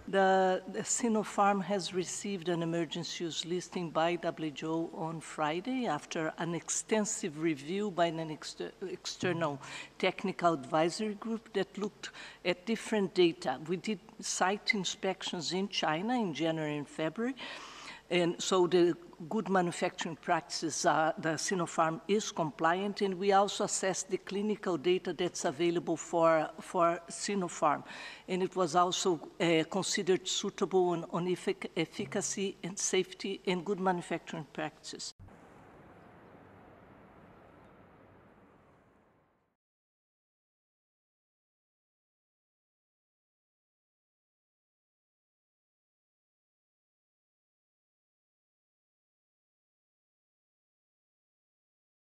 The Sinopharm has received an emergency use listing by WHO on Friday after an extensive review by an external technical advisory group that looked at different data. We did site inspections in China in January and February, and so the good manufacturing practices, the Sinopharm is compliant, and we also assess the clinical data that's available for Sinopharm. And it was also considered suitable on efficacy and safety and good manufacturing practices.